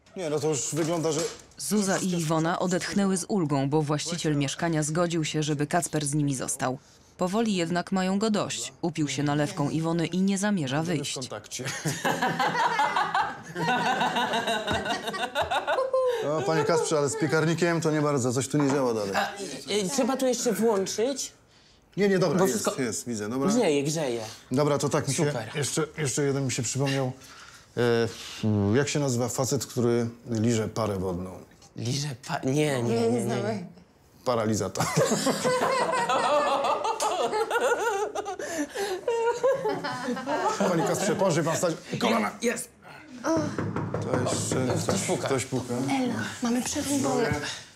Nie, no to już wygląda, że... Zuza i Iwona odetchnęły z ulgą, bo właściciel mieszkania zgodził się, żeby Kacper z nimi został. Powoli jednak mają go dość. Upił się nalewką Iwony i nie zamierza w wyjść. kontakcie. O, panie Kacprze, ale z piekarnikiem to nie bardzo, coś tu nie działa dalej. Trzeba tu jeszcze włączyć. Nie, dobra, Bo jest, wszystko- jest, widzę, dobra. Grzeje. Dobra, to tak mi się... Super. Jeszcze jeden mi się przypomniał. Jak się nazywa facet, który liże parę wodną? Nie. Paralizator. Panie Kacprze, położy pan stać. Kolana! Jest. To jeszcze ktoś puka. Mamy przerąbane.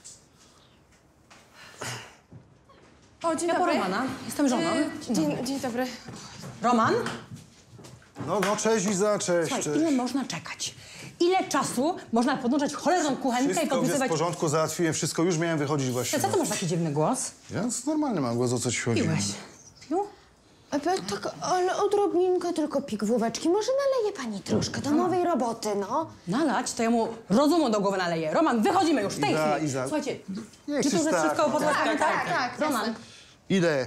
O, dzień dobry. Romana, jestem żoną. Dzień dobry. Roman, No, cześć Iza, cześć, słuchaj, cześć. ile można czekać? Ile czasu można podłączać cholerną kuchenkę i Wszystko jest w podpisywać... porządku, załatwiłem wszystko, już miałem wychodzić właśnie. Co ty masz taki dziwny głos? Ja normalny mam głos, o co ci chodzi? Piłeś. Pił? Tak, ale odrobinkę tylko pigwóweczki. Może naleje pani troszkę domowej roboty, no? Nalać, to ja mu rozumu do głowy naleję. Roman, wychodzimy już w tej Iza, chwili. Iza. Słuchajcie, Nie czy tu krzycz już jest tak. wszystko podłączone? Tak, Roman, jasne. Idę.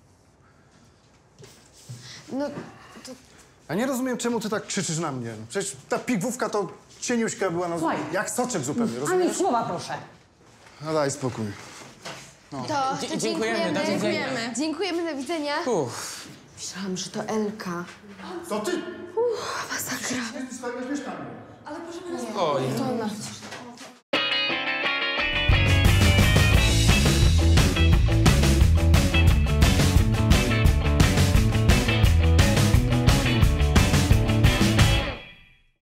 No, A nie rozumiem, czemu ty tak krzyczysz na mnie. No, przecież ta pigwówka to cieniuśka była, no, Słuchaj. jak soczek zupełnie, ani rozumiesz? słowa proszę. No daj spokój. to Dziękujemy, do widzenia. Dziękujemy, do widzenia. Uff. Myślałam, że to Elka. Co ty? Masakra. Stawiasz mieszkanie. Oj. To ona.